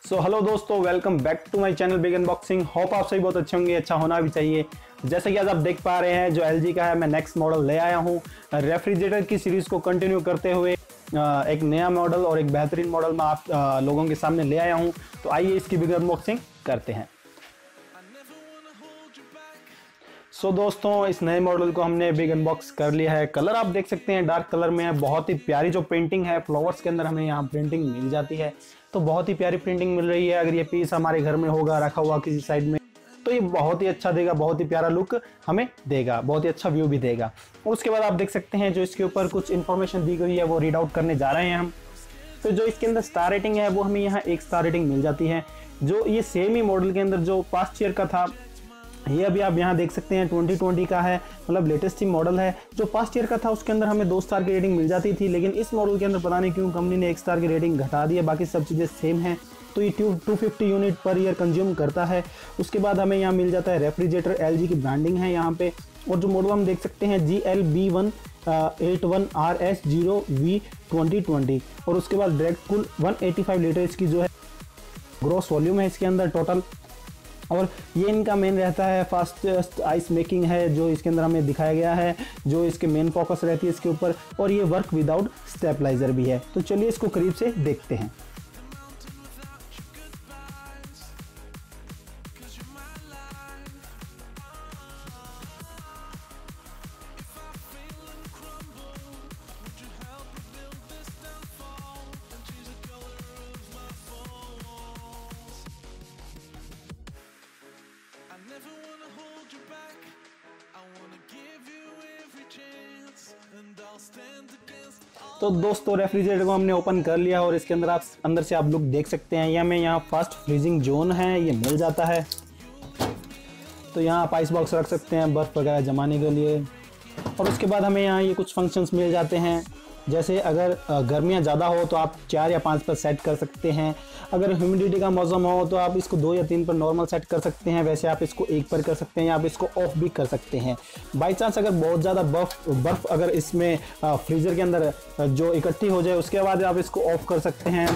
सो hello दोस्तों, welcome back to my channel big unboxing. Hope आप सभी बहुत अच्छे होंगे, अच्छा होना भी चाहिए। जैसे कि आज आप देख पा रहे हैं, जो LG का है, मैं नेक्स्ट मॉडल ले आया हूँ। रेफ्रिजरेटर की सीरीज़ को कंटिन्यू करते हुए एक नया मॉडल और एक बेहतरीन मॉडल मैं आप लोगों के सामने ले आया हूँ। तो आइए इसकी बिग अनबॉक्सिंग करते हैं। सो दोस्तों, इस नए मॉडल को हमने बिग अनबॉक्स कर लिया है। कलर आप देख सकते हैं डार्क कलर में है। बहुत ही प्यारी जो प्रिंटिंग है, फ्लावर्स के अंदर हमें यहाँ प्रिंटिंग मिल जाती है, तो बहुत ही प्यारी प्रिंटिंग मिल रही है। अगर ये पीस हमारे घर में होगा रखा हुआ किसी साइड में, तो ये बहुत ही अच्छा देगा, बहुत ही प्यारा लुक हमें देगा, बहुत ही अच्छा व्यू भी देगा। और उसके बाद आप देख सकते हैं जो इसके ऊपर कुछ इन्फॉर्मेशन दी गई है वो रीड आउट करने जा रहे हैं हम। तो जो इसके अंदर स्टार रेटिंग है वो हमें यहाँ 1 स्टार रेटिंग मिल जाती है। जो ये सेम ही मॉडल के अंदर जो पास्ट ईयर का था, ये अभी आप यहाँ देख सकते हैं 2020 का है, मतलब लेटेस्ट ही मॉडल है। जो पास्ट ईयर का था उसके अंदर हमें 2 स्टार की रेटिंग मिल जाती थी, लेकिन इस मॉडल के अंदर पता नहीं क्यों कंपनी ने 1 स्टार की रेटिंग घटा दी है, बाकी सब चीज़ें सेम है। तो ये 250 यूनिट पर ईयर कंज्यूम करता है। उसके बाद हमें यहाँ मिल जाता है रेफ्रिजरेटर, LG की ब्रांडिंग है यहाँ पे। और जो मॉडल हम देख सकते हैं GLB181R0V2020, और उसके बाद डायरेक्ट कूल 185 लीटर इसकी जो है ग्रॉस वॉल्यूम है इसके अंदर टोटल। और ये इनका मेन रहता है फास्टेस्ट आइस मेकिंग है, जो इसके अंदर हमें दिखाया गया है, जो इसके मेन फोकस रहती है इसके ऊपर। और ये वर्क विदाउट स्टेबलाइजर भी है। तो चलिए इसको करीब से देखते हैं। तो दोस्तों, रेफ्रिजरेटर को हमने ओपन कर लिया और इसके अंदर आप अंदर से आप लोग देख सकते हैं, यहाँ में यहाँ फास्ट फ्रीजिंग जोन है, ये मिल जाता है। तो यहाँ आप आइस बॉक्स रख सकते हैं बर्फ़ वगैरह जमाने के लिए। और उसके बाद हमें यहाँ ये कुछ फंक्शंस मिल जाते हैं, जैसे अगर गर्मियाँ ज़्यादा हो तो आप 4 या 5 पर सेट कर सकते हैं। अगर ह्यूमिडिटी का मौसम हो तो आप इसको 2 या 3 पर नॉर्मल सेट कर सकते हैं। वैसे आप इसको 1 पर कर सकते हैं, या आप इसको ऑफ भी कर सकते हैं। बाई चांस अगर बहुत ज़्यादा बर्फ़ अगर इसमें फ्रीज़र के अंदर जो इकट्ठी हो जाए, उसके बाद आप इसको ऑफ कर सकते हैं।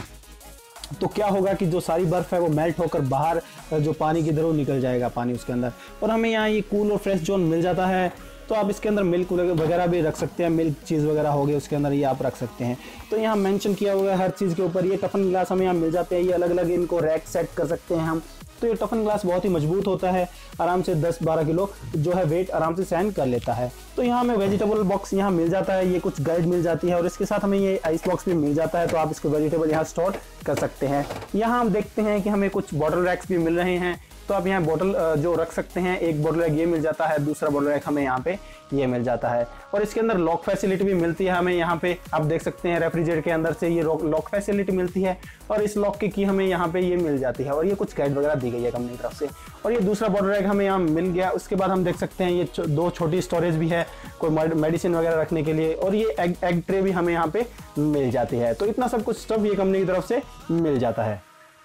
तो क्या होगा कि जो सारी बर्फ़ है वो मेल्ट होकर बाहर जो पानी की तरह निकल जाएगा पानी उसके अंदर। और हमें यहाँ ये कूल और फ्रेश जोन मिल जाता है। तो आप इसके अंदर मिल्क वगैरह भी रख सकते हैं, मिल्क चीज़ वगैरह हो गई उसके अंदर, ये आप रख सकते हैं। तो यहाँ मेंशन किया हुआ है हर चीज़ के ऊपर। ये टफन ग्लास हमें यहाँ मिल जाते हैं, ये अलग अलग इनको रैक सेट कर सकते हैं हम। तो ये टफन ग्लास बहुत ही मजबूत होता है, आराम से 10-12 किलो जो है वेट आराम से सहन कर लेता है। तो यहाँ हमें वेजिटेबल बॉक्स यहाँ मिल जाता है, ये कुछ गाइड मिल जाती है, और इसके साथ हमें ये आइस बॉक्स भी मिल जाता है। तो आप इसको वेजिटेबल यहाँ स्टोर कर सकते हैं। यहाँ हम देखते हैं कि हमें कुछ बॉटल रैक्स भी मिल रहे हैं, तो आप यहाँ बोतल जो रख सकते हैं। एक बॉटल रैक ये मिल जाता है, दूसरा बॉटल रैक हमें यहाँ पे ये मिल जाता है। और इसके अंदर लॉक फैसिलिटी भी मिलती है हमें यहाँ पे। आप देख सकते हैं रेफ्रिजरेटर के अंदर से ये लॉक फैसिलिटी मिलती है, और इस लॉक की हमें यहाँ पे ये मिल जाती है। और ये कुछ गाइड वगैरह दी गई है कंपनी की तरफ से। और ये दूसरा बॉटल रैक हमें यहाँ मिल गया। उसके बाद हम देख सकते हैं ये 2 छोटी स्टोरेज भी है, कोई मेडिसिन वगैरह रखने के लिए। और ये एग ट्रे भी हमें यहाँ पे मिल जाती है। तो इतना सब कुछ स्टफ ये कंपनी की तरफ से मिल जाता है।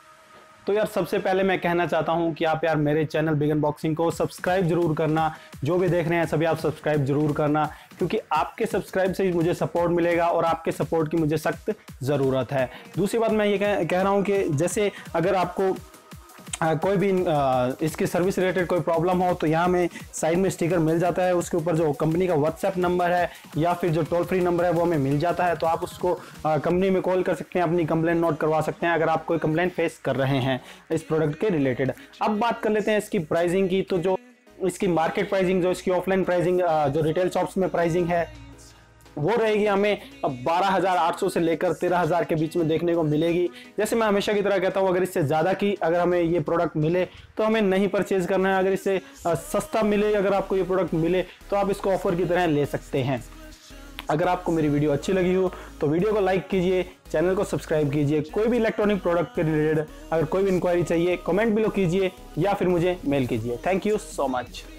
तो यार, सबसे पहले मैं कहना चाहता हूं कि आप यार मेरे चैनल बिग अनबॉक्सिंग को सब्सक्राइब जरूर करना। जो भी देख रहे हैं सभी आप सब्सक्राइब जरूर करना, क्योंकि आपके सब्सक्राइब से ही मुझे सपोर्ट मिलेगा, और आपके सपोर्ट की मुझे सख्त ज़रूरत है। दूसरी बात मैं ये कह रहा हूं कि जैसे अगर आपको कोई भी इसकी सर्विस रिलेटेड कोई प्रॉब्लम हो, तो यहाँ में साइड में स्टिकर मिल जाता है, उसके ऊपर जो कंपनी का व्हाट्सएप नंबर है या फिर जो टोल फ्री नंबर है वो हमें मिल जाता है। तो आप उसको कंपनी में कॉल कर सकते हैं, अपनी कंप्लेंट नोट करवा सकते हैं अगर आप कोई कंप्लेंट फेस कर रहे हैं इस प्रोडक्ट के रिलेटेड। अब बात कर लेते हैं इसकी प्राइसिंग की। तो जो इसकी मार्केट प्राइसिंग, जो इसकी ऑफलाइन प्राइसिंग जो रिटेल शॉप्स में प्राइसिंग है, वो रहेगी हमें 12,800 से लेकर 13,000 के बीच में देखने को मिलेगी। जैसे मैं हमेशा की तरह कहता हूँ, अगर इससे ज़्यादा की अगर हमें ये प्रोडक्ट मिले तो हमें नहीं परचेज करना है। अगर इससे सस्ता मिले, अगर आपको ये प्रोडक्ट मिले, तो आप इसको ऑफर की तरह ले सकते हैं। अगर आपको मेरी वीडियो अच्छी लगी हो तो वीडियो को लाइक कीजिए, चैनल को सब्सक्राइब कीजिए। कोई भी इलेक्ट्रॉनिक प्रोडक्ट के रिलेटेड अगर कोई भी इंक्वायरी चाहिए, कमेंट बिलो कीजिए या फिर मुझे मेल कीजिए। Thank you so much.